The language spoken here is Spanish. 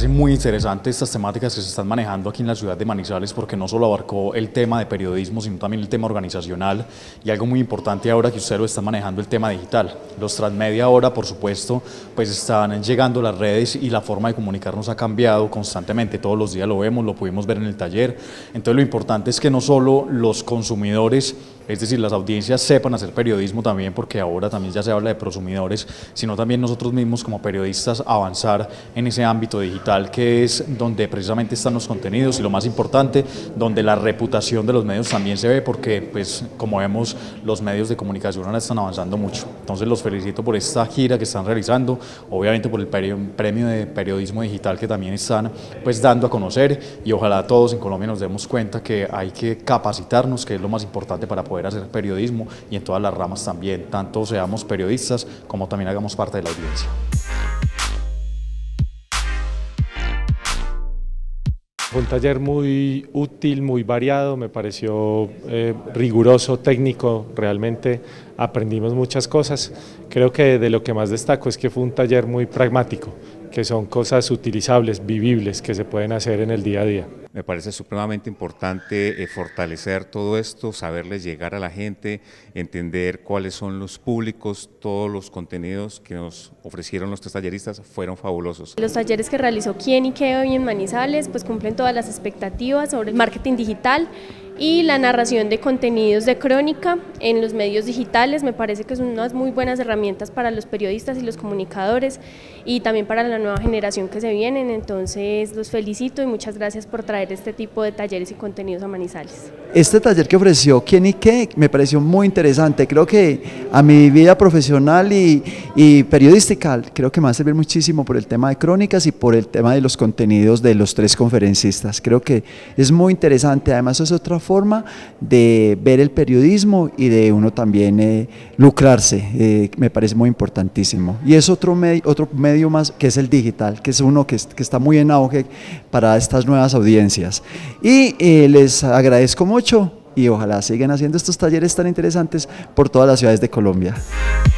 parece muy interesante estas temáticas que se están manejando aquí en la ciudad de Manizales, porque no solo abarcó el tema de periodismo, sino también el tema organizacional, y algo muy importante ahora que usted lo está manejando, el tema digital. Los transmedia ahora, por supuesto, pues están llegando las redes y la forma de comunicarnos ha cambiado constantemente, todos los días lo vemos, lo pudimos ver en el taller. Entonces lo importante es que no solo los consumidores, es decir, las audiencias sepan hacer periodismo también, porque ahora también ya se habla de prosumidores, sino también nosotros mismos como periodistas avanzar en ese ámbito digital, que es donde precisamente están los contenidos y lo más importante, donde la reputación de los medios también se ve, porque pues como vemos los medios de comunicación ahora están avanzando mucho. Entonces los felicito por esta gira que están realizando, obviamente por el premio de periodismo digital que también están pues dando a conocer, y ojalá todos en Colombia nos demos cuenta que hay que capacitarnos, que es lo más importante para poder hacer periodismo, y en todas las ramas también, tanto seamos periodistas como también hagamos parte de la audiencia. Fue un taller muy útil, muy variado, me pareció riguroso, técnico, realmente aprendimos muchas cosas. Creo que de lo que más destaco es que fue un taller muy pragmático, que son cosas utilizables, vivibles, que se pueden hacer en el día a día. Me parece supremamente importante fortalecer todo esto, saberles llegar a la gente, entender cuáles son los públicos. Todos los contenidos que nos ofrecieron los tres talleristas fueron fabulosos. Los talleres que realizó Quién y Qué hoy en Manizales pues cumplen todas las expectativas sobre el marketing digital y la narración de contenidos de crónica en los medios digitales. Me parece que son unas muy buenas herramientas para los periodistas y los comunicadores, y también para la nueva generación que se vienen. Entonces los felicito y muchas gracias por traer este tipo de talleres y contenidos a Manizales. Este taller que ofreció Quién y Qué me pareció muy interesante. Creo que a mi vida profesional y periodística creo que me va a servir muchísimo por el tema de crónicas y por el tema de los contenidos de los tres conferencistas. Creo que es muy interesante, además es otra forma de ver el periodismo y de uno también lucrarse, me parece muy importantísimo. Y es otro medio más, que es el digital, que es uno que está muy en auge para estas nuevas audiencias. Y les agradezco mucho y ojalá sigan haciendo estos talleres tan interesantes por todas las ciudades de Colombia.